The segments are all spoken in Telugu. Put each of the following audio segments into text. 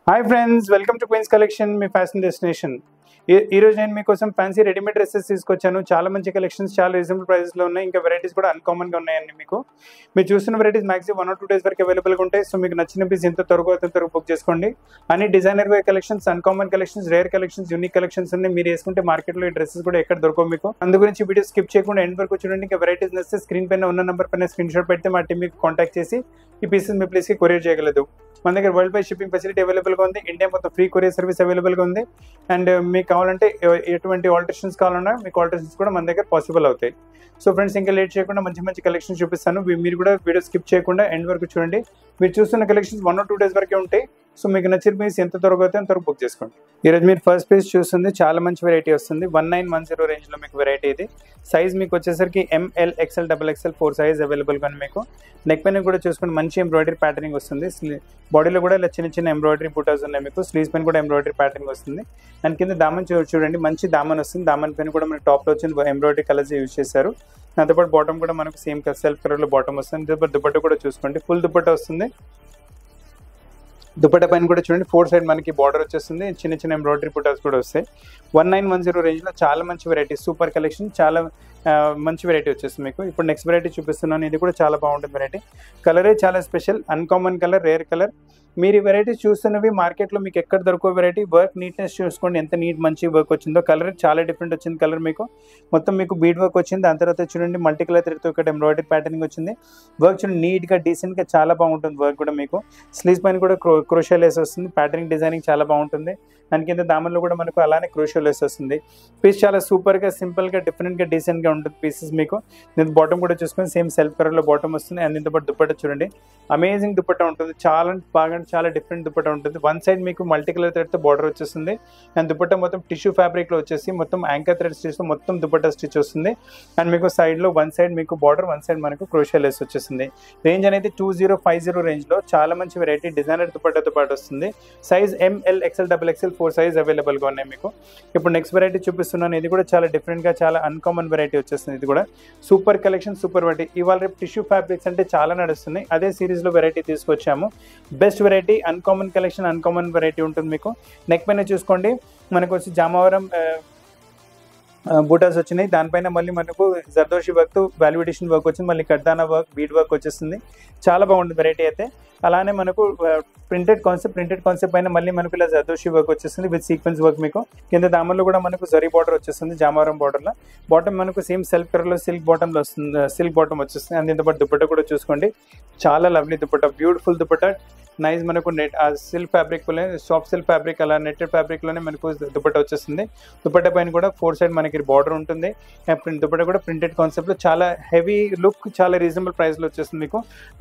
Hi friends, welcome to Queens collection, మీ ఫ్యాషన్ డెస్టినేషన్. ఈరోజు నేను మీకోసం ఫ్యాన్సీ రెడీమేడ్ డ్రెస్సెస్ తీసుకొచ్చాను. చాలా మంచి కలెక్షన్స్, చాలా రీజనబుల్ ప్రైసెస్లో ఉన్నాయి. ఇంకా వెరైటీస్ కూడా అన్కామన్గా ఉన్నాయండి. మీరు చూస్తున్న వెరైటీస్ మ్యాక్సిమం 1 or 2 days వరకు అవైలబుల్గా ఉంటాయి. సో మీకు నచ్చిన పీస్ ఎంత త్వరగా బుక్ చేసుకోండి. అన్ని designer wear collections, uncommon collections, rare collections, unique collections ఉన్నాయి. మీరు వేసుకుంటే మార్కెట్లో ఈ డ్రెస్సెస్ కూడా ఎక్కడ దొరకవు మీకు. అందు గురించి వీడియో స్కిప్ చేయకుండా ఎండ్ వరకు చూడండి. ఇంకా వెరైటీస్ నచ్చితే స్క్రీన్ పైన ఉన్న నెంబర్ పైన స్క్రీన్ షాట్ పెడితే మా టీం మీకు కాంటాక్ట్ చేసి ఈ పీసెస్ మీ ప్లేస్కి కొరియర్ చేయగలదు. మన దగ్గర వరల్డ్ వైడ్ షిప్పింగ్ ఫెసిలిటీ అవైలబుల్గా ఉంది. ఇండియా మొత్తం ఫ్రీ కొరియర్ సర్వీస్ అవైలబుల్గా ఉంది. అండ్ మీకు కావాలంటే ఎటువంటి ఆల్టరేషన్స్ కావాలన్నా మీకు ఆల్టరేషన్స్ కూడా మన దగ్గర పాసిబుల్ అవుతాయి. సో ఫ్రెండ్స్, ఇంకా లేట్ చేయకుండా మంచి కలెక్షన్స్ చూపిస్తాను. మీరు కూడా వీడియో స్కిప్ చేయకుండా ఎండ్ వరకు చూడండి. మీరు చూస్తున్న కలెక్షన్స్ 1 or 2 days వరకే ఉంటాయి. సో మీకు నచ్చిన పీస్ ఎంత త్వరగా అయితే అంత బుక్ చేసుకోండి. ఈరోజు మీరు ఫస్ట్ పీస్ చూస్తుంది చాలా మంచి వెరైటీ వస్తుంది. 1910 రేంజ్లో మీకు వెరైటీ ఇది. సైజ్ మీకు వచ్చేసరికి ML, XL, XXL 4 సైజ్ అవైలబుల్గా మీకు. నెక్ పైన కూడా చూసుకుంటే మంచి ఎంబ్రాయిడరీ ప్యాటర్నింగ్ వస్తుంది. బాడీలో కూడా ఇలా చిన్న ఎంబ్రాయిడరీ బూటాస్ ఉన్నాయి మీకు. స్లీవ్స్ పైన కూడా ఎంబ్రాయిడరీ ప్యాటర్నింగ్ వస్తుంది. అండ్ కింద దామన్ చూడండి, మంచి దామన్ వస్తుంది. దామన్ పైన కూడా మనకి టాప్లో వచ్చిన ఎంబ్రాయిడరీ కలర్స్ యూజ్ చేశారు. దాంతోపాటు బాటమ్ కూడా మనకు సేమ్ సెల్ఫ్ కలర్లో బాటమ్ వస్తుంది. దుపట్ట కూడా చూసుకోండి, ఫుల్ దుపట్ట వస్తుంది. దుపట్ట పైన కూడా చూడండి 4 సైడ్ మనకి బార్డర్ వచ్చేస్తుంది. చిన్న ఎంబ్రాయిడరీ బూటాస్ కూడా వస్తాయి. 1910 రేంజ్లో చాలా మంచి వెరైటీ, సూపర్ కలెక్షన్, చాలా మంచి వెరైటీ వచ్చేస్తుంది మీకు. ఇప్పుడు నెక్స్ట్ వెరైటీ చూపిస్తున్నాను. ఇది కూడా చాలా బాగుంటుంది వెరైటీ. కలరే చాలా special, uncommon colour, rare colour. మీరు ఈ వెరైటీస్ చూస్తున్నవి మార్కెట్లో మీకు ఎక్కడ దొరకో వెరైటీ. వర్క్ నీట్నెస్ చూసుకోండి, ఎంత మంచి వర్క్ వచ్చిందో. కలర్ చాలా డిఫరెంట్ వచ్చింది. కలర్ మీకు మొత్తం మీకు బీడ్ వర్క్ వచ్చింది. దాని తర్వాత చూడండి మల్టీ కలర్ థ్రెడ్తో ఒకటి ఎంబ్రాయిడరీ ప్యాటర్నింగ్ వచ్చింది. వర్క్ చూడండి నీట్గా, డీసెంట్గా చాలా బాగుంటుంది వర్క్ కూడా మీకు. స్లీవ్స్ పైన కూడా క్రోషియా లేస్ వస్తుంది. ప్యాటర్నింగ్ డిజైనింగ్ చాలా బాగుంటుంది. దాని కింద దామన్లో కూడా మనకు అలానే క్రోషియా లేస్ వస్తుంది. పీస్ చాలా సూపర్గా, సింపుల్గా, డిఫరెంట్గా, డీసెంట్గా ఉంటుంది పీసెస్ మీకు. దీని బాటమ్ కూడా చూసుకొని సేమ్ సెల్ఫ్ కలర్లో బాటమ్ వస్తుంది. అండ్ దీంతో పాటు దుపట్ట చూడండి, అమేజింగ్ దుపట్ట ఉంటుంది. చాలా డిఫరెంట్ దుపట్ట ఉంటుంది. వన్ సైడ్ మీకు మల్టీ కలర్ థ్రెడ్తో బార్డర్ వచ్చేస్తుంది. అండ్ దుపట్ట మొత్తం టిష్యూ ఫ్యాబ్రిక్లో వచ్చేసి మొత్తం యాంకర్ థ్రెడ్ స్టిచ్తో మొత్తం దుపట్ట స్టిచ్ వస్తుంది. అండ్ మీకు సైడ్లో వన్ సైడ్ మీకు బార్డర్, వన్ సైడ్ మనకు క్రోషియా లేస్ వచ్చేస్తుంది. రేంజ్ అనేది 2050 రేంజ్లో చాలా మంచి వెరైటీ, డిజైనర్ దుపట్టతో పాటు వస్తుంది. Size ML, XL, XXL 4 size అవైలబుల్గా ఉన్నాయి మీకు. ఇప్పుడు నెక్స్ట్ వెరైటీ చూపిస్తున్నాను. ఇది కూడా చాలా డిఫరెంట్గా, చాలా అన్కామన్ వెరైటీ వచ్చేస్తుంది. ఇది కూడా సూపర్ కలెక్షన్, సూపర్ వెరైటీ. ఇవాళ రేపు టిష్యూ ఫ్యాబ్రిక్స్ అంటే చాలా నడుస్తుంది. అదే సిరీస్లో వెరైటీ తీసుకొచ్చాము. Best variety, uncommon collection, uncommon variety ఉంటుంది మీకు. నెక్ పైన చూసుకోండి మనకు వచ్చి జామవరం బూటాస్ వచ్చినాయి. దానిపైన మళ్ళీ మనకు జర్దోషి వర్క్, వాల్యుడేషన్ వర్క్ వచ్చింది. మళ్ళీ కడ్దానా వర్క్, బీడ్ వర్క్ వచ్చేస్తుంది. చాలా బాగుంటుంది వెరైటీ అయితే. అలానే మనకు ప్రింటెడ్ కాన్సెప్ట్ పైన మళ్ళీ మనకు ఇలా జర్దోషి వర్క్ వచ్చేస్తుంది విత్ సీక్వెన్స్ వర్క్ మీకు. కింద దామన్లో కూడా మనకు జరీ బార్డర్ వచ్చేస్తుంది, జామవరం బార్డర్లో. బాటమ్ మనకు సేమ్ సెల్ఫ్ కలర్లో సిల్క్ బాటంలో వస్తుంది, సిల్క్ బాటమ్ వచ్చేస్తుంది. అండ్ దీంతో పాటు దుపట్ట కూడా చూసుకోండి, చాలా lovely dupatta, beautiful dupatta. Nice మనకు నెట్ సిల్క్ ఫ్యాబ్రిక్లోనే, సాఫ్ట్ సిల్క్ ఫ్యాబ్రిక్, అలా నెట్టెడ్ ఫ్యాబ్రిక్లోనే మనకు దుపట్ట వచ్చేస్తుంది. దుపట్ట పైన కూడా 4 సైడ్ మనకి బార్డర్ ఉంటుంది. దుపట్ట కూడా ప్రింటెడ్ కాన్సెప్ట్లో చాలా హెవీ లుక్, చాలా రీజనబుల్ ప్రైస్లో వచ్చేస్తుంది మీకు.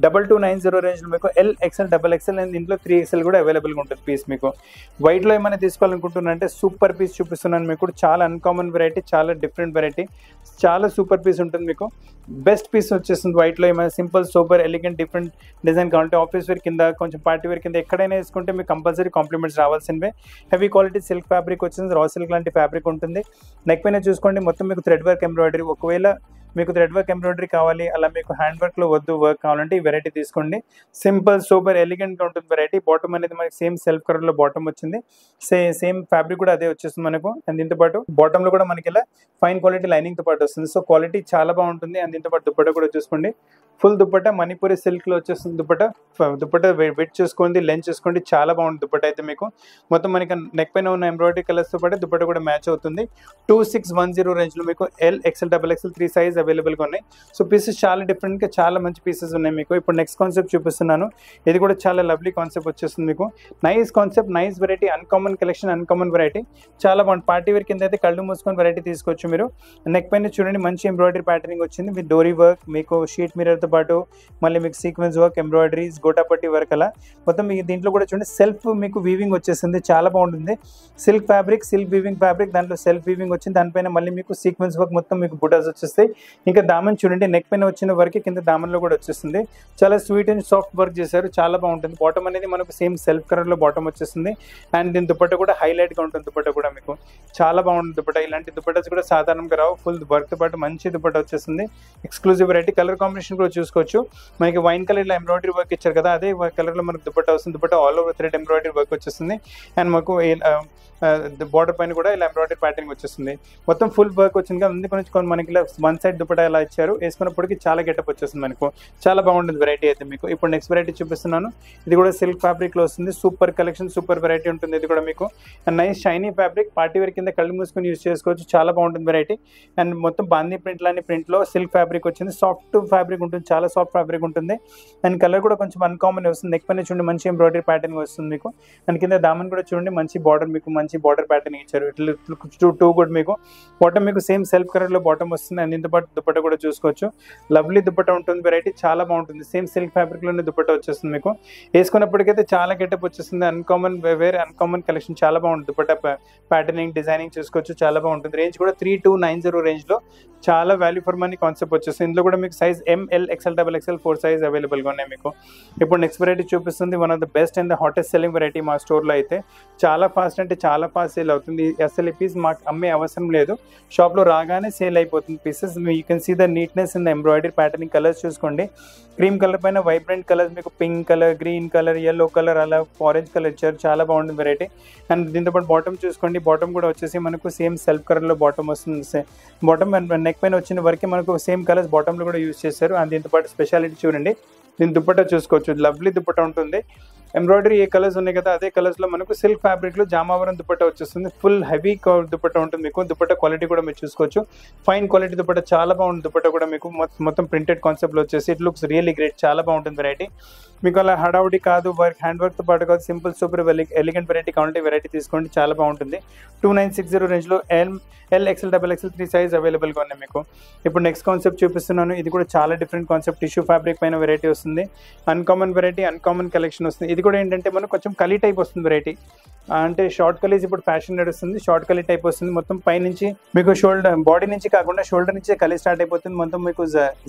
2290 రేంజ్లో మీకు L, XL, XXL అండ్ దీంట్లో 3XL కూడా అవైలబుల్గా ఉంటుంది పీస్ మీకు. వైట్లో ఏమైనా తీసుకోవాలనుకుంటున్నారంటే సూపర్ పీస్ చూపిస్తున్నాను మీకు. చాలా అన్కామన్ వెరైటీ, చాలా డిఫరెంట్ వెరైటీ, చాలా సూపర్ పీస్ ఉంటుంది మీకు. బెస్ట్ పీస్ వచ్చేస్తుంది వైట్లో. ఏమైనా simple, super, elegant, different design కావాలంటే ఆఫీస్ వేర్ కింద, కొంచెం పార్టీ వేర్ కింద ఎక్కడైనా వేసుకుంటే మీకు కంపల్సరీ కాంప్లిమెంట్స్ రావాల్సినవే. హెవీ క్వాలిటీ సిల్క్ ఫ్యాబ్రిక్ వచ్చింది, రా సిల్క్ లాంటి ఫ్యాబ్రిక్ ఉంటుంది. నెక్ పైన చూసుకోండి మొత్తం మీకు థ్రెడ్ వర్క్ ఎంబ్రాయిడరీ. ఒకవేళ మీకు థ్రెడ్ వర్క్ ఎంబ్రాయిడరీ కావాలి, అలా మీకు హ్యాండ్ వర్క్లో వద్దు వర్క్ కావాలంటే ఈ వెరైటీ తీసుకోండి. సింపుల్, సూపర్, ఎలిగెంట్గా ఉంటుంది వెరైటీ. బాటమ్ అనేది మనకి సేమ్ సెల్ఫ్ కలర్లో బాటమ్ వచ్చింది. సేమ్ ఫ్యాబ్రిక్ కూడా అదే వచ్చేస్తుంది మనకు. అండ్ దీంతో పాటు బాటంలో కూడా మనకి ఇలా ఫైన్ క్వాలిటీ లైనింగ్తో పాటు వస్తుంది. సో క్వాలిటీ చాలా బాగుంటుంది. అండ్ దీంతో పాటు దుపట్ట కూడా చూసుకోండి, ఫుల్ దుపట్ట మణిపూరి సిల్క్లో వచ్చేస్తుంది. దుపట్ట వెయిట్ చూసుకోండి, లెంత్ చూసుకోండి, చాలా బాగుంటుంది దుపట్ట అయితే మీకు. మొత్తం మనకి నెక్ పైన ఉన్న ఎంబ్రాయిడరీ కలర్స్తో పాటు దుపట్ట కూడా మ్యాచ్ అవుతుంది. 2610 రేంజ్లో మీకు L, XL, XXL 3 సైజ్ అవైలబుల్గా ఉన్నాయి. సో పీసెస్ చాలా డిఫరెంట్గా, చాలా మంచి పీసెస్ ఉన్నాయి మీకు. ఇప్పుడు నెక్స్ట్ కాన్సెప్ట్ చూపిస్తున్నాను. ఇది కూడా చాలా లవ్లీ కాన్సెప్ట్ వచ్చేస్తుంది మీకు. Nice concept, nice variety, uncommon collection, uncommon variety, చాలా బాగుంది. పార్టీ వేర్ కింద అయితే కళ్ళు మూసుకొని వెరైటీ తీసుకోవచ్చు మీరు. నెక్ పైన చూడండి మంచి ఎంబ్రాయిడరీ ప్యాటర్నింగ్ వచ్చింది విత్ డోరీ వర్క్ మీకు, షీట్ మిర్రర్తో పాటు మళ్ళీ మీకు sequence work, embroideries, gotapatti work, అలా మొత్తం మీకు దీంట్లో కూడా చూడండి సెల్ఫ్ మీకు వీవింగ్ వచ్చేసింది. చాలా బాగుంటుంది. Silk fabric, silk weaving fabric, దాంట్లో సెల్ఫ్ వీవింగ్ వచ్చింది. దానిపైన మళ్ళీ మీకు సీక్వెన్స్ వర్క్, మొత్తం మీకు బుటాస్ వచ్చేస్తాయి. ఇంకా దామన్ చూడండి, నెక్ పైన వచ్చిన వర్క్ కింద దామన్లో కూడా వచ్చేస్తుంది. చాలా స్వీట్ అండ్ సాఫ్ట్ వర్క్ చేశారు, చాలా బాగుంటుంది. బాటమ్ అనేది మనకు సేమ్ సెల్ఫ్ కలర్లో బాటమ్ వచ్చేస్తుంది. అండ్ దీని దుపట్టా కూడా హైలైట్గా ఉంటుంది. దుపట్టా కూడా మీకు చాలా బాగుంటుంది. దుపట్టా ఇలాంటి దుపట్టాస్ కూడా సాధారణంగా రావు. ఫుల్ వర్క్తో పాటు మంచి దుపట్టా వచ్చేస్తుంది. Exclusive variety. కలర్ కాంబినేషన్ కూడా చూసుకోవచ్చు. మనకి వైన్ కలర్లో ఎంబ్రాయిడరీ వర్క్ ఇచ్చారు కదా, అదే కలర్లో మనకు దుపట్టా వస్తుంది. Dupatta all over thread embroidery work వచ్చేస్తుంది. అండ్ మాకు బార్డర్ పైన కూడా ఇలా ఎంబ్రాయిడరీ ప్యాటర్న్ వచ్చేస్తుంది. మొత్తం ఫుల్ వర్క్ వచ్చింది కదా, అందుకని మనకి ఇలా వన్ సైడ్ దుపట్టా ఇలా ఇచ్చారు. వేసుకున్నప్పటికీ చాలా గెటప్ వచ్చేస్తుంది మనకు. చాలా బాగుంటుంది వెరైటీ అయితే మీకు. ఇప్పుడు నెక్స్ట్ వెరైటీ చూపిస్తున్నాను. ఇది కూడా సిల్క్ ఫ్యాబ్రిక్లో వస్తుంది. సూపర్ కలెక్షన్, సూపర్ వెరైటీ ఉంటుంది. ఇది కూడా మీకు nice shiny fabric. Party wear కింద కళ్ళు మూసుకొని యూజ్ చేసుకోవచ్చు. చాలా బాగుంటుంది వెరైటీ. అండ్ మొత్తం బాందీ ప్రింట్ లాంటి ప్రింట్లో సిల్క్ ఫ్యాబ్రిక్ వచ్చింది. సాఫ్ట్ ఫ్యాబ్రిక్ ఉంటుంది, చాలా సాఫ్ట్ ఫ్యాబ్రిక్ ఉంటుంది. అండ్ కలర్ కూడా కొంచెం అన్కామన్ వస్తుంది. నెక్ పైన చూడండి మంచి ఎంబ్రాయిడరీ ప్యాటర్న్ వస్తుంది మీకు. అండ్ కింద దామన్ కూడా చూడండి మంచి బార్డర్, మీకు మంచి బార్డర్ ప్యాటర్న్ ఇచ్చారు. టూ గుడ్ మీకు. బాటమ్ మీకు సేమ్ సెల్ఫ్ కలర్లో బాటమ్ వస్తుంది. అండ్ ఇంత పాటు దుపట్టా కూడా చూసుకోవచ్చు. లవ్లీ దుపట్టా ఉంటుంది. వెరైటీ చాలా బాగుంటుంది. సేమ్ సిల్క్ ఫ్యాబ్రిక్లోనే దుపట్టా వచ్చేస్తుంది మీకు. వేసుకున్నప్పటికైతే చాలా గెటప్ వచ్చేస్తుంది. అన్కామన్ వేర్, అన్కామన్ కలెక్షన్ చాలా బాగుంటుంది. దుపట్టా ప్యాటర్నింగ్, డిజైనింగ్ చూసుకోవచ్చు. చాలా బాగుంటుంది. రేంజ్ కూడా 3290 రేంజ్లో చాలా వాల్యూ ఫర్ మనీ కాన్సెప్ట్ వచ్చేస్తుంది. ఇందులో కూడా మీకు size ML, XL, XXL 4 size అవైలబుల్గా ఉన్నాయి మీకు. ఇప్పుడు నెక్స్ట్ వెరైటీ చూపిస్తుంది. One of the best and the hottest selling variety మా స్టోర్లో అయితే. చాలా ఫాస్ట్ అంటే చాలా ఫాస్ట్ సేల్ అవుతుంది. అసలు ఈ పీస్ మాకు అమ్మే అవసరం లేదు, షాప్లో రాగానే సేల్ అయిపోతుంది pieces. You can see the neatness in the embroidery patterning. Colours చూసుకోండి. క్రీమ్ కలర్ పైన వైబ్రెంట్ కలర్స్, మీకు pink colour, green colour, yellow colour, అలా ఆరెంజ్ కలర్ ఇచ్చారు. చాలా బాగుంటుంది వెరైటీ. అండ్ దీంతో పాటు బాటమ్ చూసుకోండి. బాటమ్ కూడా వచ్చేసి మనకు సేమ్ సెల్ఫ్ కలర్లో బాటమ్ వస్తుంది. బాటమ్ అండ్ నెక్ పైన వచ్చిన వరకు మనకు సేమ్ కలర్స్ బాటంలో కూడా యూజ్ చేశారు. అండ్ దీంతో పాటు స్పెషాలిటీ చూడండి, దీని దుపట్టా చూసుకోవచ్చు. లవ్లీ దుపట్టా ఉంటుంది. ఎంబ్రాయిడరీ ఏ కలర్స్ ఉన్నాయి కదా, అదే కలర్స్లో మనకు సిల్క్ ఫ్యాబ్రిక్లో జామావరం దుపట్టా వచ్చేస్తుంది. ఫుల్ హెవీ దుపట్టా ఉంటుంది మీకు. దుపట్టా క్వాలిటీ కూడా మీరు చూసుకోవచ్చు. ఫైన్ క్వాలిటీ దుపట్టా, చాలా బాగుంటుంది. దుపట్టా కూడా మీకు మొత్తం ప్రింటెడ్ కాన్సెప్ట్లో వచ్చేసి ఇట్ లుక్స్ రియల్లీ గ్రేట్. చాలా బాగుంటుంది వెరైటీ. మీకు అలా హడావుడి కాదు, వర్క్ హ్యాండ్ వర్క్తో పాటు కాదు, సింపుల్ సూపర్ ఎలిగెంట్ వెరైటీ కావాలంటే వెరైటీ తీసుకోండి. చాలా బాగుంటుంది. 2960 రేంజ్లో ML, XL, XXL 3 సైజ్ అవైలబుల్గా ఉన్నాయి మీకు. ఇప్పుడు నెక్స్ట్ కాన్సెప్ట్ చూపిస్తున్నాను. ఇది కూడా చాలా డిఫరెంట్ కాన్సెప్ట్. టిష్యూ ఫ్యాబ్రిక్ పైన వెరైటీ వస్తుంది. అన్కామన్ వెరైటీ, అన్కామన్ కలెక్షన్ వస్తుంది. ఇది కూడా ఏంటంటే మనకు కొంచెం కలీ టైప్ వస్తుంది వెరైటీ. అంటే షార్ట్ కలీస్ ఇప్పుడు ఫ్యాషన్ నడుస్తుంది. షార్ట్ కలీ టైప్ వస్తుంది. మొత్తం పై నుంచి మీకు షోల్డర్, బాడీ నుంచి కాకుండా షోల్డర్ నుంచి కలీ స్టార్ట్ అయిపోతుంది. మొత్తం మీకు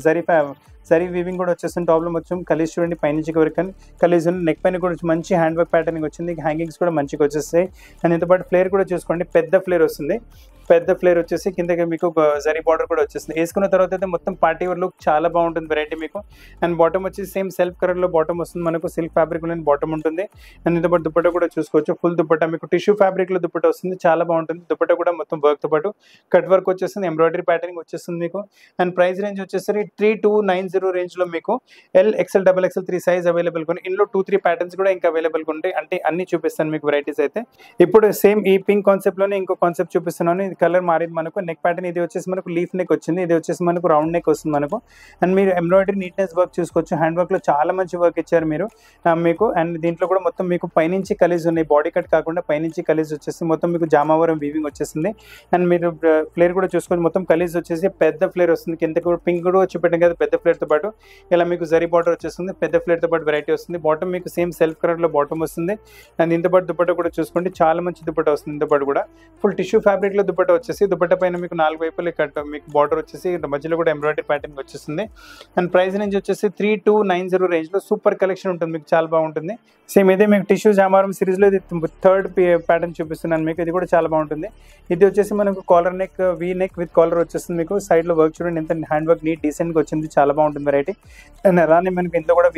జరీ వీవింగ్ కూడా వచ్చేస్తుంది. టాప్లో మొత్తం కలీస్ చూడండి, పైనుంచి వరకు కలీస్ ఉంది. నెక్ పైన కూడా మంచి హ్యాండ్ వర్క్ ప్యాటర్నింగ్ వచ్చింది. హ్యాంగింగ్స్ కూడా మంచిగా వచ్చేస్తాయి. అండ్ ఇంత పాటు ఫ్లేర్ కూడా చూసుకోండి, పెద్ద ఫ్లేర్ వస్తుంది. పెద్ద ఫ్లేర్ వచ్చేసి కిందకి మీకు జరీ బార్డర్ కూడా వచ్చేస్తుంది. వేసుకున్న తర్వాత అయితే మొత్తం పార్టీ వేర్ లుక్ చాలా బాగుంటుంది వెరైటీ మీకు. అండ్ బాటమ్ వచ్చేసి సేమ్ సెల్ఫ్ కలర్లో బాటమ్ వస్తుంది మనకు. సిల్క్ ఫ్యాబ్రిక్ లోని బాటమ్ ఉంటుంది. అండ్ ఇంత పాటు దుపట్టా కూడా చూసుకోవచ్చు. ఫుల్ దుపట్టా మీకు టిష్యూ ఫ్యాబ్రిక్లో దుపట్టా వస్తుంది. చాలా బాగుంటుంది. దుపట్టా కూడా మొత్తం వర్క్తో పాటు కట్ వర్క్ వచ్చేస్తుంది. ఎంబ్రాయిడరీ ప్యాటర్నింగ్ వచ్చేస్తుంది మీకు. అండ్ ప్రైస్ రేంజ్ వచ్చేసరికి 3290 రేంజ్లో మీకు L, XL, XXL 3 సైజ్ అవైలబుల్గా ఉన్నాయి. ఇందులో 2-3 ప్యాటర్న్స్ కూడా ఇంకా అవైలబుల్గా ఉంటాయి. అంటే అన్ని చూపిస్తాను మీకు వెరైటీస్ అయితే. ఇప్పుడు సేమ్ ఈ పింక్ కాన్సెప్ట్లోనే ఇంకో కాన్సెప్ట్ చూపిస్తున్నాను. ఇది కలర్ మారింది మనకు. నెక్ ప్యాటర్న్ ఇది వచ్చేసి మనకు లీఫ్ నెక్ వచ్చింది. ఇది వచ్చేసి మనకు రౌండ్ నెక్ వస్తుంది మనకు. అండ్ మీరు ఎంబ్రాయిడరీ నీట్నెస్ వర్క్ చూసుకోవచ్చు. హ్యాండ్ వర్క్లో చాలా మంచి వర్క్ ఇచ్చారు మీరు మీకు. అండ్ దీంట్లో కూడా మొత్తం మీకు పైనుంచి కలీస్ ఉన్నాయి. బాడీ కట్ కాకుండా పైనుంచి కలీస్ వచ్చేసి మొత్తం మీకు జామావరం వీవింగ్ వచ్చేసింది. అండ్ మీరు ఫ్లేర్ కూడా చూసుకోవచ్చు. మొత్తం కలీస్ వచ్చేసి పెద్ద ఫ్లేర్ వస్తుంది. కింద కూడా పింక్ కూడా వచ్చి పెట్టాం కదా పెద్ద ఫ్లేర్తో పాటు. ఇలా మీకు జరీ బార్డర్ వచ్చేస్తుంది. పెద్ద ఫ్లేర్తో పాటు వెరైటీ వస్తుంది. బాటమ్ మీకు సేమ్ సెల్ఫ్ కలర్లో బాటమ్ వస్తుంది. అండ్ ఇంత పాటు దుపట్టా కూడా చూసుకోండి, చాలా మంచి దుపట్టా వస్తుంది. ఇంత పాటు కూడా ఫుల్ టిష్యూ ఫ్యాబ్రిక్లో దుపట్టా వచ్చేసి, దుపట్టా పైన మీకు 4 వైపులు కట్ మీకు బార్డర్ వచ్చేసి మధ్యలో కూడా ఎంబ్రాయిడరీ ప్యాటర్న్ వచ్చేస్తుంది. అండ్ ప్రైస్ రేంజ్ వచ్చేసి 3290 రేంజ్లో సూపర్ కలెక్షన్ ఉంటుంది మీకు. చాలా బాగుంటుంది. సేమ్ ఇదే మీకు టిష్యూ జామారం సిరీస్లో ఇది థర్డ్ ప్యాటర్న్ చూపిస్తున్నాను మీకు. ఇది కూడా చాలా బాగుంటుంది. ఇది వచ్చేసి మనకు collar neck, V neck with collar వచ్చేస్తుంది మీకు. సైడ్లో వర్క్ చూడండి ఎంత హ్యాండ్ వర్క్ నీట్ డీసెంట్గా వచ్చింది. చాలా బాగుంటుంది వెరైటీ. అండ్ అలానే మనకి ఇంట్లో కూడా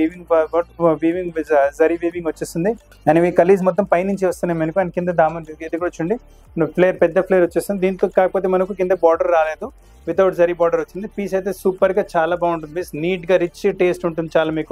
వీవింగ్ జరీ వీవింగ్ వచ్చేస్తుంది. అండ్ ఇవి కలీజ్ మొత్తం పైనుంచి వస్తున్నాయి మనకు. అండ్ కింద దామన్ ఇది కూడా చూడండి ఫ్లేర్, పెద్ద ఫ్లేర్ వచ్చేస్తుంది. దీంతో కాకపోతే మనకు కింద బార్డర్ రాలేదు, వితౌట్ జరీ బార్డర్ వచ్చింది. పీస్ అయితే సూపర్గా చాలా బాగుంటుంది. పీస్ నీట్గా రిచ్ టేస్ట్ ఉంటుంది చాలా మీకు.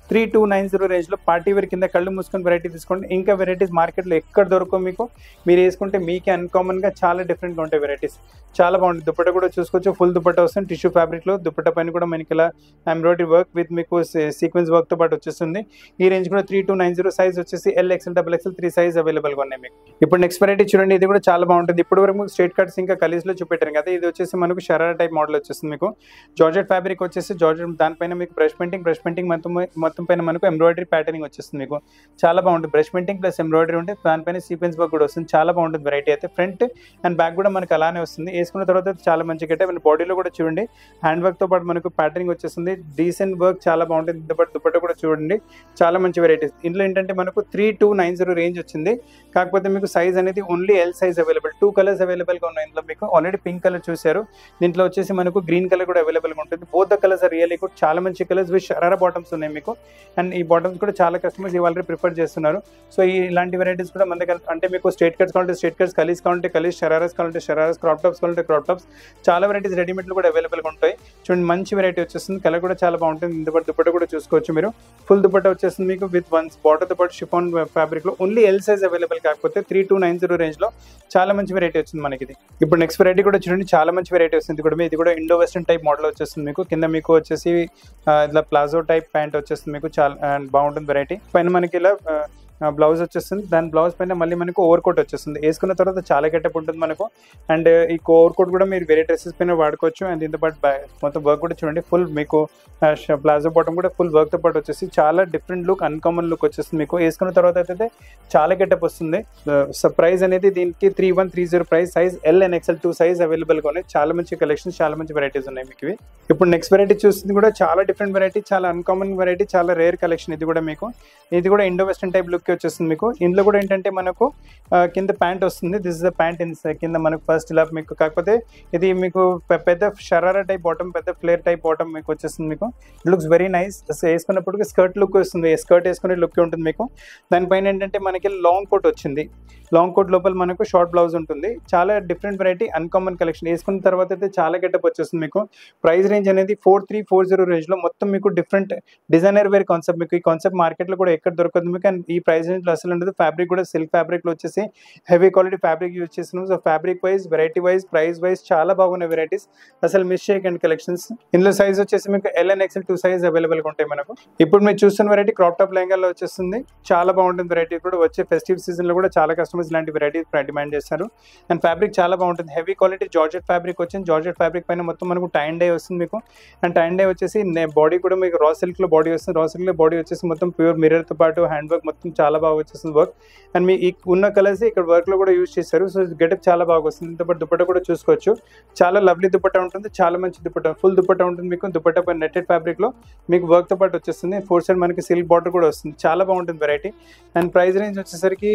3290 రేంజ్లో పార్టీ వేర్ కింద కళ్ళు మూసుకొని వెరైటీ తీసుకోండి. ఇంకా వెరైటీస్ మార్కెట్లో ఎక్కడ దొరకవు మీకు. మీరు వేసుకుంటే మీకే అన్కామన్గా చాలా డిఫరెంట్గా ఉంటాయి వెరైటీస్. చాలా బాగుంటుంది. దుపట్టా కూడా చూసుకోవచ్చు. ఫుల్ దుపట్టా వస్తుంది టిష్యూ ఫ్యాబ్రిక్లో. దుపట్టా పైన కూడా మనకి ఇలా ఎంబ్రాయిడరీ వర్క్ విత్ మీకు సీక్వెన్స్ వర్క్తో పాటు వచ్చేస్తుంది. ఈ రేంజ్ కూడా 3290. సైజ్ వచ్చేసి L, XL, XXL 3 సైజ్ అవైలబుల్గా ఉన్నాయి మీకు. ఇప్పుడు నెక్స్ట్ వెరైటీ చూడండి. ఇది కూడా చాలా బాగుంటుంది. ఇప్పుడు వరకు స్ట్రైట్ కట్స్ ఇంకా కలీస్లో చూపెట్టారు కదా. ఇది వచ్చేసి మనకు షరారా టైప్ మోడల్ వచ్చేస్తుంది మీకు. జార్జెట్ ఫ్యాబ్రిక్ వచ్చేసి జార్జెట్, దానిపైన మీకు బ్రష్ పెయింటింగ్ మొత్తం పైన మనకు ఎంబ్రాయిడరీ ప్యాటర్నింగ్ వచ్చేస్తుంది మీకు చాలా బాగుంటుంది బ్రష్ పెయింటింగ్ ప్లస్ ఎంబ్రాయిడరీ ఉంటే దానిపైన సీక్వెన్స్ వర్క్ కూడా వస్తుంది చాలా బాగుంటుంది వెరైటీ అయితే ఫ్రంట్ అండ్ బ్యాక్ కూడా మనకు అలానే వస్తుంది వేసుకున్న తర్వాత చాలా మంచిగా అంటే మన బాడీలో కూడా చూడండి హ్యాండ్ వర్క్ తో పాటు మనకు ప్యాటర్నింగ్ వచ్చేస్తుంది డీసెంట్ వర్క్ చాలా బాగుంటుంది దుపట్ట కూడా చూడండి చాలా మంచి వెరైటీస్ ఇందులో ఏంటంటే మనకు 3290 రేంజ్ వచ్చింది కాకపోతే మీకు సైజ్ అనేది only L size available 2 colours available గా ఉన్నాయి ఇందులో మీకు ఆల్రెడీ పింక్ కలర్ చూసారు దీంట్లో వచ్చేసి మనకు గ్రీన్ కలర్ కూడా అవైలబుల్ గా ఉంటుంది both the colours are really good చాలా మంచి కలర్స్ విత్ షరారా బాటమ్స్ ఉన్నాయి మీకు అండ్ ఈ బాటమ్స్ కూడా చాలా కస్టమర్స్ ఇవాళ ప్రిఫర్ చేస్తున్నారు సో ఇలాంటి వెరైటీస్ కూడా మన దగ్గర అంటే మీకు స్ట్రేట్ కట్స్ కావాలంటే స్ట్రేట్ కట్స్ కలీస్ కావాలంటే కలీస్ షరారాస్ కావాలంటే షరారాస్ క్రాప్ టాప్స్ కావాలంటే క్రాప్ టాప్స్ చాలా వెరైటీస్ రెడీమేడ్లు కూడా అవైలబుల్ గా ఉంటాయి చూడండి మంచి వెరైటీ వచ్చేస్తుంది కలర్ కూడా చాలా బాగుంటుంది దుపట్ట కూడా చూసుకోవచ్చు మీరు ఫుల్ దుపట్ట వచ్చేస్తుంది మీకు విత్ వన్స్ బార్డర్ తో పాటు షిఫాన్ ఫ్యాబ్రిక్ లో ఓన్లీ ఎల్ సైజ్ అవైలబుల్ కాకపోతే 3290 రేంజ్ లో చాలా మంచి వెరైటీ వచ్చింది మనకి ఇది ఇప్పుడు నెక్స్ట్ వెరైటీ కూడా చూడండి చాలా మంచి వెరైటీ వస్తుంది ఇది కూడా ఇండో వెస్టర్న్ టైప్ మోడల్ వచ్చేస్తుంది మీకు కింద మీకు వచ్చేసి ఇట్లా ప్లాజో టైప్ ప్యాంట్ వచ్చేస్తుంది మీకు చాలా బాగుంటుంది వెరైటీ పైన మనకి ఇలా బ్లౌజ్ వచ్చేస్తుంది దాని బ్లౌజ్ పైన మళ్ళీ మనకు ఓవర్ కోట్ వచ్చేస్తుంది వేసుకున్న తర్వాత చాలా గెటప్ ఉంటుంది మనకు అండ్ ఈ ఓవర్ కోట్ కూడా మీరు వేరే డ్రెస్సెస్ పైన వాడుకోవచ్చు అండ్ దీంతో పాటు మొత్తం వర్క్ కూడా చూడండి ఫుల్ మీకు ప్లాజో బాటమ్ కూడా ఫుల్ వర్క్ తో పాటు వచ్చేసి చాలా డిఫరెంట్ లుక్ అన్కామన్ లుక్ వచ్చేస్తుంది మీకు వేసుకున్న తర్వాత అయితే చాలా గెటప్ వస్తుంది ప్రైస్ అనేది దీనికి 3130 price size L and XL 2 size available గా ఉన్నాయి చాలా మంచి కలెక్షన్స్ చాలా మంచి వెరైటీస్ ఉన్నాయి మీకు ఇప్పుడు నెక్స్ట్ వెరైటీ చూస్తుంది కూడా చాలా డిఫరెంట్ వెరైటీ చాలా అన్కామన్ వెరైటీ చాలా రేర్ కలెక్షన్ ఇది కూడా ఇండో వెస్టర్న్ టైప్ లుక్ వచ్చేస్తుంది మీకు ఇందులో కూడా ఏంటంటే మనకు కింద ప్యాంట్ వస్తుంది దిస్ ఇస్ ద ప్యాంట్ కింద మనకు ఫస్ట్ ఇలా మీకు కాకపోతే ఇది మీకు పెద్ద షరారా టైప్ బాటమ్ పెద్ద ఫ్లేర్ టైప్ బాటమ్ మీకు వచ్చేస్తుంది మీకు ఇట్ లుక్స్ వెరీ నైస్ వేసుకున్నప్పటికీ స్కర్ట్ లుక్ వస్తుంది స్కర్ట్ వేసుకునే లుక్ ఉంటుంది మీకు దానిపైన ఏంటంటే మనకి లాంగ్ కోట్ వచ్చింది లాంగ్ కోట్ లోపల మనకు షార్ట్ బ్లౌజ్ ఉంటుంది చాలా డిఫరెంట్ వెరైటీ అన్కామన్ కలెక్షన్ వేసుకున్న తర్వాత అయితే చాలా గెటప్ వచ్చేస్తుంది మీకు ప్రైస్ రేంజ్ అనేది 4340 రేంజ్ లో మొత్తం మీకు డిఫరెంట్ డిజైనర్ వేర్ కాన్సెప్ట్ మీకు ఈ కాన్సెప్ట్ మార్కెట్ లో కూడా ఎక్కడ దొరకదు మీకు అండ్ ఈ ప్రైస్ రేంజ్ లో అసలు ఉండదు ఫ్యాబ్రిక్ కూడా సిల్క్ ఫ్యాబ్రిక్ లో వచ్చేసి హెవీ క్వాలిటీ ఫ్యాబ్రిక్ యూజ్ చేస్తున్నాం so fabric wise variety wise price wise చాలా బాగున్నాయి వెరైటీస్ అసలు మిస్ చేయకండి కలెక్షన్స్ ఇందులో సైజ్ వచ్చేసి మీకు L and XL 2 size available గా ఉంటాయి మనకు ఇప్పుడు మీరు చూస్తున్న వెరైటీ క్రాప్ టాప్ లెహంగాలో వచ్చేస్తుంది చాలా బాగుంటుంది వెరైటీ కూడా వచ్చే ఫెస్టివ్ సీజన్ లో కూడా చాలా కస్టమర్స్ ఇలాంటి వెరైటీస్ డిమాండ్ చేస్తారు అండ్ ఫ్యాబ్రిక్ చాలా బాగుంటుంది హెవీ క్వాలిటీ జార్జెట్ ఫ్యాబ్రిక్ వచ్చింది జార్జెట్ ఫ్యాబ్రిక్ పైన మొత్తం మనకు టైన్ డే వస్తుంది మీకు అండ్ టైన్ డే వచ్చేసి బాడీ కూడా మీకు రా సిల్క్ లో బాడీ వస్తుంది రా సిల్క్ లో బాడీ వచ్చేసి మొత్తం ప్యూర్ మిర్రర్ తో పాటు హ్యాండ్ వర్క్ మొత్తం చాలా బాగా వచ్చేస్తుంది వర్క్ అండ్ మీ ఈ ఉన్న కలర్స్ ఇక్కడ వర్క్ లో కూడా యూజ్ చేశారు సో గెటప్ చాలా బాగా వస్తుంది దుపట్ట కూడా చూసుకోవచ్చు చాలా లవ్లీ దుపట్ట ఉంటుంది చాలా మంచి దుపట్ట ఫుల్ దుపట్ట ఉంటుంది మీకు దుపట్ట పైన నెట్టెడ్ ఫ్యాబ్రిక్ లో మీకు వర్క్ తో పాటు వచ్చేస్తుంది 4 సైడ్ మనకి సిల్క్ బార్డర్ కూడా వస్తుంది చాలా బాగుంటుంది వెరైటీ అండ్ ప్రైస్ రేంజ్ వచ్చేసరికి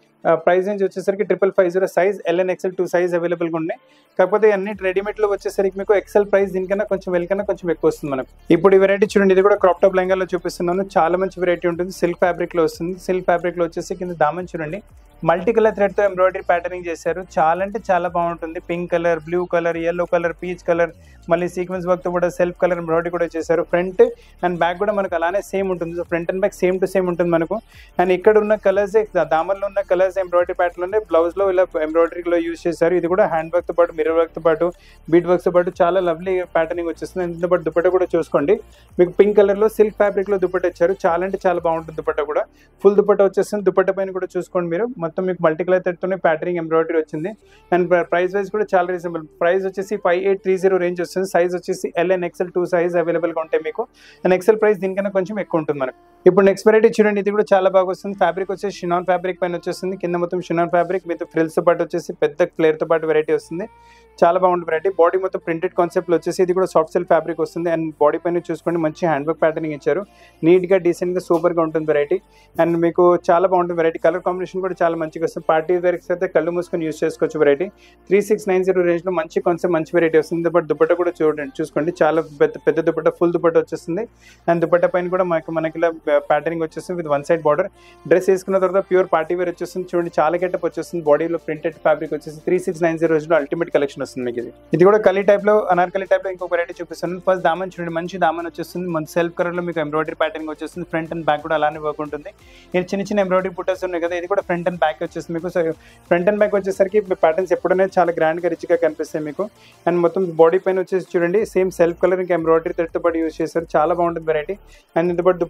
5550 size L and XL 2 size available గా ఉన్నాయి కాకపోతే అన్ని రెడీమేడ్ లో వచ్చేసరికి మీకు ఎక్సెల్ ప్రైస్ దీనికన్నా కొంచెం ఎక్కువ వస్తుంది మనకు ఇప్పుడు ఈ వెరైటీ చూడండి ఇది కూడా క్రాప్ టాప్ లెహంగాలో చూపిస్తున్నాను చాలా మంచి వెరైటీ ఉంటుంది సిల్క్ ఫ్యాబ్రిక్ లో వస్తుంది సిల్క్ ఫ్యాబ్రిక్ లో వచ్చేసి కింద దామన్ చూడండి మల్టీ కలర్ థ్రెడ్ తో ఎంబ్రాయిడరీ ప్యాటర్నింగ్ చేశారు చాలా అంటే చాలా బాగుంటుంది pink colour blue colour yellow colour peach colour మళ్ళీ సీక్వెన్స్ వర్క్ తో కూడా సెల్ఫ్ కలర్ ఎంబ్రాయిడరీ కూడా చేశారు ఫ్రంట్ అండ్ బ్యాక్ కూడా మనకు అలానే సేమ్ ఉంటుంది so front and back same to same ఉంటుంది మనకు అండ్ ఇక్కడ ఉన్న కలర్స్ దామన్లో ఉన్న కలర్స్ ఎంబ్రాయిడరీ ప్యాటర్న్ బ్లౌజ్ లో ఇలా ఎంబ్రాయిడరీలో యూజ్ చేశారు ఇది కూడా హ్యాండ్ వర్క్ తో పాటు మిర్రర్ వర్క్ తో పాటు బీట్ వర్క్ తో పాటు చాలా లవ్లీ ప్యాటర్నింగ్ వచ్చేస్తుంది దీంతో పాటు దుపట్ట కూడా చూసుకోండి మీకు పింక్ కలర్ లో సిల్క్ ఫ్యాబ్రిక్ లో దుపట్ట ఇచ్చారు చాలా అంటే చాలా బాగుంటుంది దుపట్ట కూడా ఫుల్ దుపట్ట వచ్చేస్తుంది దుపట్ట పైన కూడా చూసుకోండి మీరు మొత్తం మీకు multi colour thread patterning embroidery వచ్చింది అండ్ ప్రైస్ వైజ్ కూడా చాలా రీజనబుల్ ప్రైస్ వచ్చేసి 5830 రేంజ్ వస్తుంది సైజ్ వచ్చేసి L and XL 2 size available గా ఉంటాయి మీకు అండ్ ఎక్స్ఎల్ ప్రైస్ దీనికన్నా కొంచెం ఎక్కువ ఉంటుంది మనకు ఇప్పుడు నెక్స్ట్ వెరైటీ చూడండి ఇది కూడా చాలా బాగా వస్తుంది ఫ్యాబ్రిక్ వచ్చేసి షినాన్ ఫ్యాబ్రిక్ పైన వచ్చేస్తుంది కింద మొత్తం షినాన్ ఫ్యాబ్రిక్ విత్ ఫ్రిల్స్ తో పాటు వచ్చేసి పెద్ద ఫ్లేర్ తో పాటు వెరైటీ వస్తుంది చాలా బాగుంటుంది వెరైటీ బాడీ మొత్తం ప్రింటెడ్ కాన్సెప్ట్ వచ్చేసి ఇది కూడా సాఫ్ట్ సిల్క్ ఫ్యాబ్రిక్ వస్తుంది అండ్ బాడీ పైన చూసుకోండి మంచి హ్యాండ్ వర్క్ ప్యాటర్నింగ్ ఇచ్చారు నీట్ గా డీసెంట్ గా సూపర్ గా ఉంటుంది వెరైటీ అండ్ మీకు చాలా బాగుంటుంది వెరైటీ కలర్ కాంబినేషన్ కూడా చాలా మంచిగా వస్తుంది పార్టీ వేర్స్ అయితే కళ్ళు మూసుకొని యూజ్ చేసుకోవచ్చు వెరైటీ 3690 రేంజ్ లో మంచి కాన్సెప్ట్ మంచి వెరైటీ వస్తుంది బట్ దుపట్ట కూడా చూసుకోండి చాలా పెద్ద దుపట్ట ఫుల్ దుపట్ట వచ్చేస్తుంది అండ్ దుపట్ట పైన కూడా మనకి ఇలా ప్యాటర్నింగ్ వచ్చేస్తుంది with one side border dress వేసుకున్న తర్వాత ప్యూర్ పార్టీ వేర్ వచ్చేస్తుంది చూడండి చాలా గెటప్ వచ్చేస్తుంది బాడీలో ప్రింటెడ్ ఫ్యాబ్రిక్ వచ్చేసి 3690 రోజులో అల్టిమేట్ కలెక్షన్ వస్తుంది మీకు ఇది కూడా కలీ టైప్ లో అనార్కలి టైప్ లో ఇంకొక వెరైటీ చూపిస్తాను ఫస్ట్ దామన్ చూడండి మంచి దామన్ వచ్చేస్తుంది మంచి సెల్ఫ్ కలర్ లో మీకు ఎంబ్రాయిడరీ ప్యాటర్నింగ్ వచ్చేస్తుంది ఫ్రంట్ అండ్ బ్యాక్ కూడా అలానే వర్క్ ఉంటుంది ఇది చిన్న ఎంబ్రాయిడరీ బుట్టర్స్ ఉన్నాయి కదా ఇది కూడా ఫ్రంట్ అండ్ బ్యాక్ వచ్చేస్తుంది మీకు ఫ్రంట్ అండ్ బ్యాక్ వచ్చేసరికి ప్యాటర్న్స్ ఎప్పుడైనా చాలా గ్రాండ్ గా రిచ్ గా కనిపిస్తాయి మీకు అండ్ మొత్తం బాడీ పైన వచ్చేసి చూడండి సేమ్ సెల్ఫ్ కలర్ ఇంకా ఎంబ్రాయిడరీ థ్రెడ్ తో పాటు యూజ్ చేస్తారు చాలా బాగుంటుంది వెరైటీ అండ్ ఇంత పాటు దుపట్ట కూడా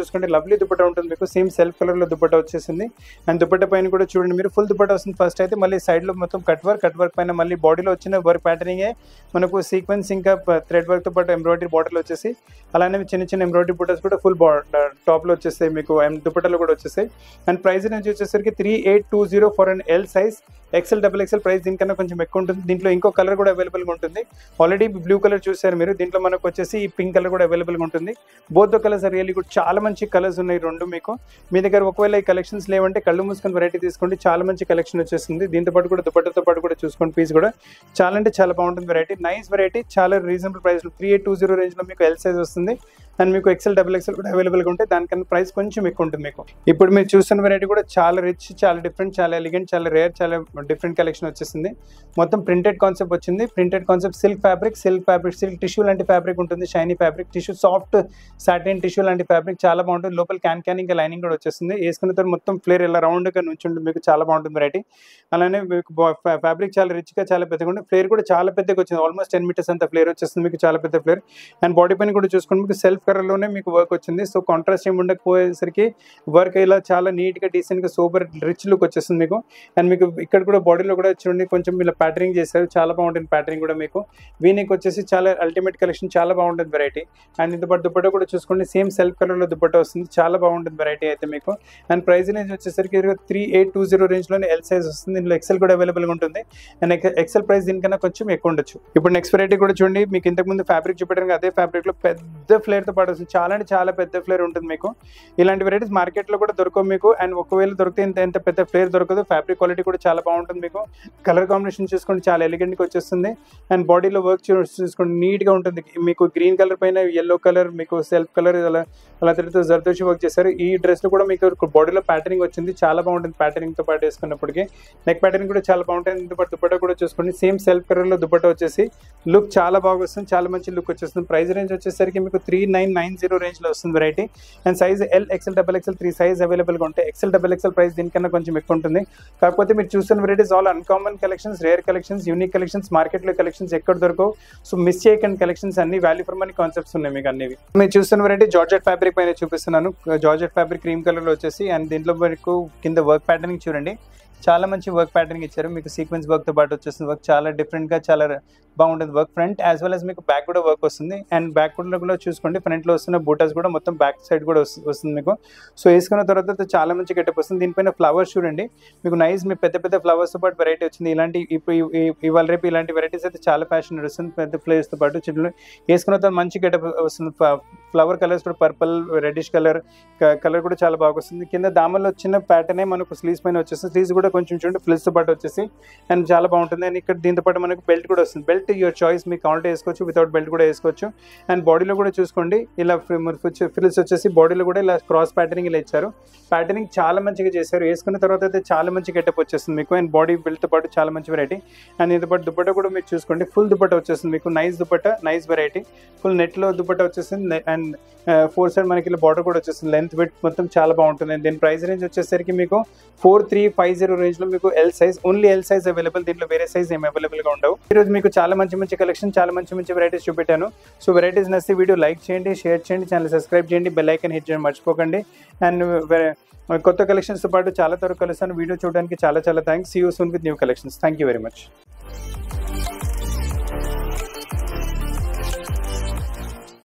చూసుకుంటే లవ్లీ దుపట్టా ఉంటుంది మీకు, సేమ్ సెల్ఫ్ కలర్లో దుపట్టా వచ్చేసింది. అండ్ దుపట్టా పైన కూడా చూడండి మీరు ఫుల్ దుపట్టా వస్తుంది ఫస్ట్ అయితే, మళ్ళీ సైడ్లో మొత్తం కట్ వర్క్ పైన మళ్ళీ బాడీలో వచ్చిన వర్క్ ప్యాటర్నింగే మనకు సీక్వెన్స్ ఇంకా థ్రెడ్ వర్క్తో పాటు ఎంబ్రాయిడరీ బార్డర్లో వచ్చేసి, అలానే చిన్న ఎంబ్రాయిడరీ బుటాస్ కూడా ఫుల్ టాప్లో వచ్చేస్తాయి మీకు, అండ్ దుపట్టాలో కూడా వచ్చేస్తాయి. అండ్ ప్రైస్ నుంచి వచ్చేసరికి 3820 for an L size, XL XXL price దీనికన్నా కొంచెం ఎక్కువ ఉంటుంది. దీంట్లో ఇంకో కలర్ కూడా అవైలబుల్గా ఉంటుంది. ఆల్రెడీ బ్లూ కలర్ చూసారు మీరు, దీంట్లో మనకు వచ్చేసి ఈ పింక్ కలర్ కూడా అవైలబుల్గా ఉంటుంది. Both the colours are really good, చాలా మంచి కలర్స్ ఉన్నాయి రెండు మీకు. మీ దగ్గర ఒకవేళ ఈ కలెక్షన్స్ లేవంటే కళ్ళు మూసుకొని వెరైటీ తీసుకోండి, చాలా మంచి కలెక్షన్ వచ్చేస్తుంది. దీంతో పాటు కూడా దుపట్టాతో పాటు కూడా చూసుకోండి, పీస్ కూడా చాలా అంటే చాలా బాగుంటుంది వెరైటీ, నైస్ వెరైటీ, చాలా రీజనబుల్ ప్రైస్లో 3820 రేంజ్లో మీకు ఎల్ సైజ్ వస్తుంది. అండ్ మీకు XL XXL కూడా అవైలబుల్గా ఉంటాయి, దానికన్నా ప్రైస్ కొంచెం ఎక్కువ ఉంటుంది మీకు. ఇప్పుడు మీరు చూస్తున్న వెరైటీ కూడా చాలా రిచ్, చాలా డిఫరెంట్, చాలా ఎలిగెంట్, చాలా రేర్, చాలా డిఫరెంట్ కలెక్షన్ వచ్చేసింది. మొత్తం ప్రింటెడ్ కాన్సెప్ట్ వచ్చింది. Printed concept silk fabric silk tissue లాంటి ఫ్యాబ్రిక్ ఉంటుంది, shiny fabric tissue, soft satin tissue లాంటి ఫ్యాబ్రిక్ చాలా బాగుంటుంది. లోపల క్యాన్ ఇంకా లైనింగ్ కూడా వచ్చేస్తుంది. వేసుకున్న తర్వాత మొత్తం ఫ్లేర్ ఇలా రౌండ్గా నుంచి ఉంటుంది మీకు, చాలా బాగుంటుంది వెరైటీ. అలానే మీకు ఫ్యాబ్రిక్ చాలా రిచ్గా, చాలా పెద్దగా ఉంటుంది. ఫ్లేర్ కూడా చాలా పెద్దగా వచ్చింది, ఆల్మోస్ట్ 10 మీటర్స్ అంత ఫ్లేర్ వచ్చేస్తుంది మీకు, చాలా పెద్ద ఫ్లేర్. అండ్ బాడీ పైన కూడా చూసుకుంటే మీకు సెల్ఫ్ కలర్లోనే మీకు వర్క్ వచ్చింది. సో కాంట్రాస్ట్ ఏమి ఉండకపోయేసరికి వర్క్ ఇలా చాలా నీట్గా, డీసెంట్గా, సూపర్ రిచ్ లుక్ వచ్చేస్తుంది మీకు. అండ్ మీకు ఇక్కడ కూడా బాడీలో కూడా చూడండి కొంచెం ఇలా ప్యాటర్నింగ్ చేశారు, చాలా బాగుంటుంది ప్యాటర్నింగ్ కూడా మీకు. వీనికి వచ్చేసి చాలా అల్టిమేట్ కలెక్షన్, చాలా బాగుంటుంది వెరైటీ. అండ్ ఇంత పాటు దుపట్టా కూడా చూసుకోండి, సేమ్ సెల్ఫ్ కలర్లో దుపట్టా వస్తుంది, చాలా బాగుంటుంది వెరైటీ అయితే మీకు. అండ్ ప్రైస్ రేంజ్ వచ్చేసరికి 3820 రేంజ్లోనే ఎల్ సైజ్ వస్తుంది. దీంట్లో XL కూడా అవైలబుల్గా ఉంటుంది. అండ్ XL ప్రైస్ దీనికన్నా కొంచెం ఎక్కువ ఉండొచ్చు. ఇప్పుడు నెక్స్ట్ వెరైటీ కూడా చూడండి, మీకు ఇంతకుముందు ఫ్యాబ్రిక్ చూపెట్టడానికి అదే ఫ్యాబ్రిక్లో పెద్ద ఫ్లేర్తో పాటు వస్తుంది, చాలా అంటే చాలా పెద్ద ఫ్లేర్ ఉంటుంది మీకు. ఇలాంటి వెరైటీస్ మార్కెట్లో కూడా దొరకవు మీకు. అండ్ ఒకవేళ దొరికితే ఎంత పెద్ద ఫ్లేర్ దొరకదు. ఫ్యాబ్రిక్ క్వాలిటీ కూడా చాలా బాగుంటుంది మీకు. కలర్ కాంబినేషన్ చూసుకోండి, చాలా ఎలిగెంట్గా వచ్చేస్తుంది. అండ్ బాడీలో వర్క్ చూసుకోండి, నీట్గా ఉంటుంది మీకు. గ్రీన్ కలర్ పైన ఎల్లో కలర్ మీకు సెల్ఫ్ కలర్ అలా తర్వాత జర్దోషి వర్క్ చేశారు. ఈ డ్రెస్లో కూడా మీకు బాడీలో ప్యాటర్నింగ్ వచ్చింది, చాలా బాగుంటుంది ప్యాటర్నింగ్తో పాటు వేసుకున్నప్పటికీ. నెక్ ప్యాటర్నింగ్ కూడా చాలా బాగుంటుంది. దుపట్టా కూడా చూసుకోండి, సేమ్ సెల్ఫ్ కలర్లో దుపట్టా వచ్చేసి లుక్ చాలా బాగా వస్తుంది, చాలా మంచి లుక్ వచ్చేస్తుంది. ప్రైస్ రేంజ్ వచ్చేసరికి మీకు 3990 రేంజ్లో వస్తుంది variety. And size L XL XXL 3 size అవైలబుల్గా ఉంటాయి. XL XXL ప్రైస్ దీనికన్నా కొంచెం ఎక్కువ ఉంటుంది. కాకపోతే మీరు చూస్తున్న varieties all uncommon collections, rare collections, unique collections, మార్కెట్లో కలెక్షన్స్ ఎక్కడ దొరకవు. సో మిస్ చేయకండి కలెక్షన్స్ అన్ని, వాల్యూ ఫర్ మనీ కాన్సెప్ట్స్ ఉన్నాయి మీకు అన్ని. మీరు చూస్తున్న వెరైటీ జార్జెట్ ఫ్యాబ్రిక్ పైన చూపిస్తున్నాను. జార్జెట్ ఫ్యాబ్రిక్ క్రీమ్ కలర్లో వచ్చేసి, అండ్ దీంట్లో మీకు కింద వర్క్ ప్యాటర్నింగ్ చూడండి, చాలా మంచి వర్క్ ప్యాటర్నింగ్ ఇచ్చారు మీకు. సీక్వెన్స్ వర్క్తో పాటు వచ్చేస్తుంది. వర్క్ చాలా డిఫరెంట్గా, చాలా బాగుంటుంది work. Front as well as మీకు బ్యాక్ కూడా వర్క్ వస్తుంది. అండ్ బ్యాక్ కూడా చూసుకోండి, ఫ్రంట్లో వస్తున్న బూటాస్ కూడా మొత్తం బ్యాక్ సైడ్ కూడా వస్తుంది మీకు. సో వేసుకున్న తర్వాత చాలా మంచి గెటప్ వస్తుంది. దీనిపైన ఫ్లవర్స్ చూడండి మీకు, నైస్ మీ పెద్ద ఫ్లవర్స్తో పాటు వెరైటీ వచ్చింది. ఇలాంటి ఇవాళ రేపు ఇలాంటి వెరైటీస్ అయితే చాలా ఫ్యాషన్ నడుస్తుంది, పెద్ద ఫ్లేవర్స్తో పాటు. చిన్న వేసుకున్న తర్వాత మంచి గెటప్ వస్తుంది. ఫ్లవర్ కలర్స్ కూడా పర్పుల్, రెడ్డిష్ కలర్ కూడా చాలా బాగా వస్తుంది. కింద దామల్లో వచ్చిన ప్యాటర్నే మనకు స్లీవ్స్ పైన వచ్చేస్తుంది. స్లీవ్స్ కూడా కొంచెం చూడండి ఫ్లిల్స్తో పాటు వచ్చేసి, అండ్ చాలా బాగుంటుంది. అండ్ ఇక్కడ దీంతో పాటు మనకు బెల్ట్ కూడా వస్తుంది. బెల్ట్ యువర్ చాయిస్, మీకు కావాలంటే వేసుకోవచ్చు, వితౌట్ బెల్ట్ కూడా వేసుకోవచ్చు. అండ్ బాడీలో కూడా చూసుకోండి, ఇలా ఫ్రిల్స్ వచ్చేసి బాడీలో కూడా ఇలా క్రాస్ ప్యాటర్నింగ్ ఇలా ఇచ్చారు. ప్యాటర్నింగ్ చాలా మంచిగా చేశారు. వేసుకున్న తర్వాత అయితే చాలా మంచి గెటప్ వచ్చేస్తుంది మీకు. అండ్ బాడీ బెల్ట్తో పాటు చాలా మంచి వెరైటీ. అండ్ దీంతో పాటు దుపట్టా కూడా మీరు చూసుకోండి, ఫుల్ దుపట్టా వచ్చేస్తుంది మీకు. Nice dupatta, nice variety, full నెట్లో దుపట్టా వచ్చేసింది. అండ్ 4 సైడ్ మనకి ఇలా బార్డర్ కూడా వచ్చేస్తుంది. లెంత్ విడ్త్ మొత్తం చాలా బాగుంటుంది. అండ్ దీని ప్రైస్ రేంజ్ వచ్చేసరికి మీకు 4350 రేంజ్లో మీకు L size, only L size available. దీంట్లో వేరే సైజ్ ఏమి అవైలబుల్గా ఉండవు. ఈరోజు మీకు చాలా మంచి కలెక్షన్, చాలా మంచి వెరైటీస్ చూపెట్టాను. సో వెరైటీస్ నచ్చితే వీడియో లైక్ చేయండి, షేర్ చేయండి, ఛానల్ సబ్స్క్రైబ్ చేయండి, బెల్ ఐకాన్ హిట్ చేయడం మర్చిపోకండి. అండ్ కొత్త కలెక్షన్స్తో పాటు చాలా త్వరగా కలుస్తాను. వీడియో చూడడానికి చాలా thanks. See you soon with new collections. Thank you very much.